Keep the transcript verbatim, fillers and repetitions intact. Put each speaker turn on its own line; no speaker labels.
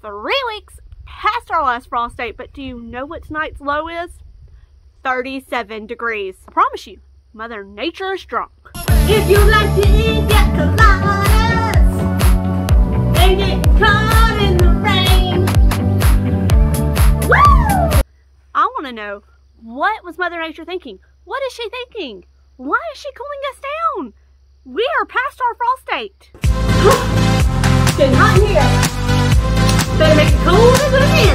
three weeks past our last frost date, but do you know what tonight's low is? thirty-seven degrees. I promise you, Mother Nature is drunk.
If you like to eat get coladas and get caught in the rain.
Woo! I want to know, what was Mother Nature thinking? What is she thinking? Why is she cooling us down? We are past our frost date.
It's getting hot in here. Better make it cold and good in.